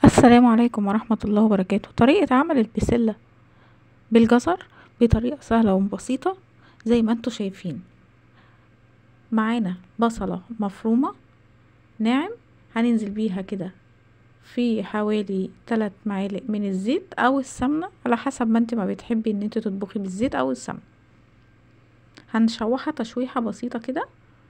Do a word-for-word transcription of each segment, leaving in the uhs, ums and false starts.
السلام عليكم ورحمة الله وبركاته. طريقة عمل البسلة بالجزر بطريقة سهلة وبسيطة زي ما انتوا شايفين. معانا بصلة مفرومة ناعم، هننزل بيها كده في حوالي ثلاث معالق من الزيت او السمنة على حسب ما انت ما بتحبي ان انت تطبخي بالزيت او السمنة. هنشوحها تشويحة بسيطة كده.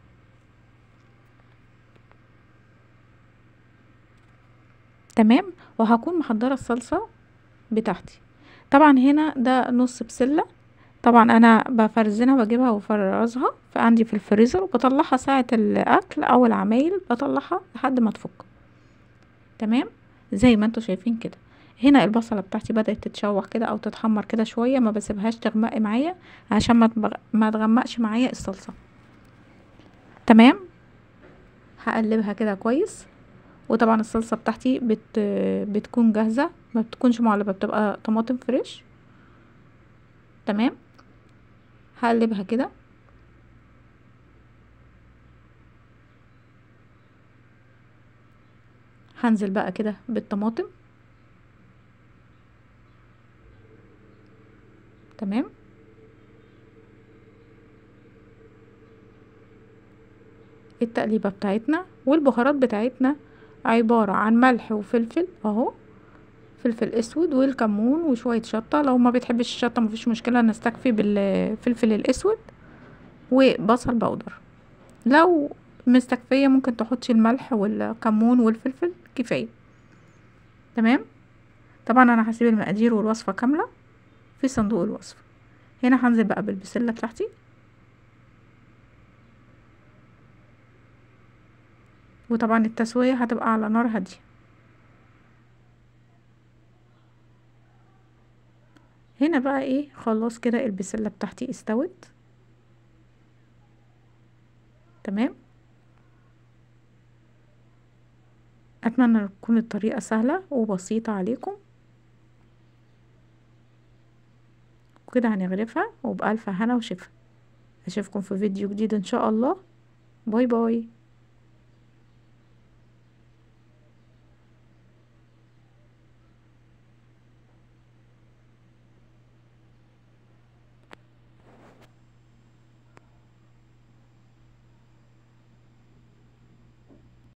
تمام. وهكون محضرة الصلصة بتاعتي. طبعا هنا ده نص بسلة، طبعا انا بفرزنها بجيبها وفرزها فعندي في الفريزر، وبطلعها ساعة الاكل او العمايل بطلعها لحد ما تفك. تمام زي ما انتوا شايفين كده. هنا البصلة بتاعتي بدأت تتشوح كده او تتحمر كده شوية، ما بسيبهاش تغمق معايا عشان ما تبغ... ما تغمقش معايا الصلصة. تمام. هقلبها كده كويس. وطبعا الصلصة بتاعتي بت... بتكون جاهزة، ما بتكونش معلبة، بتبقى طماطم فريش. تمام. هقلبها كده. هنزل بقى كده بالطماطم. تمام. التقليبة بتاعتنا والبهارات بتاعتنا عبارة عن ملح وفلفل اهو، فلفل اسود والكمون وشوية شطة، لو ما بتحبش الشطة مفيش مشكلة، نستكفي بالفلفل الاسود وبصل بودر. لو مستكفية ممكن تحطي الملح والكمون والفلفل كفاية. تمام. طبعا انا هسيب المقادير والوصفة كاملة في صندوق الوصف. هنا هنزل بقى بالبسلة بتاعتي، وطبعا التسوية هتبقى على نار هادية. هنا بقى ايه، خلاص كده البسلة بتاعتي استوت. تمام. اتمنى تكون الطريقة سهلة وبسيطة عليكم. وكده هنغرفها وبألف هنا وشفا. اشوفكم في فيديو جديد ان شاء الله. باي باي.